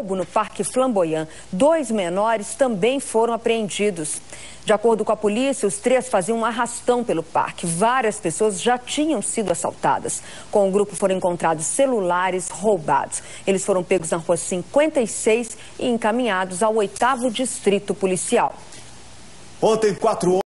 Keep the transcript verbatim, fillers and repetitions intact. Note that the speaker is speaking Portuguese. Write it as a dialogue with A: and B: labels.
A: no Parque Flamboyant. Dois menores também foram apreendidos. De acordo com a polícia, os três faziam um arrastão pelo parque. Várias pessoas já tinham sido assaltadas. Com o grupo foram encontrados celulares roubados. Eles foram pegos na rua cinquenta e seis e encaminhados ao oitavo Distrito Policial.
B: Ontem, quatro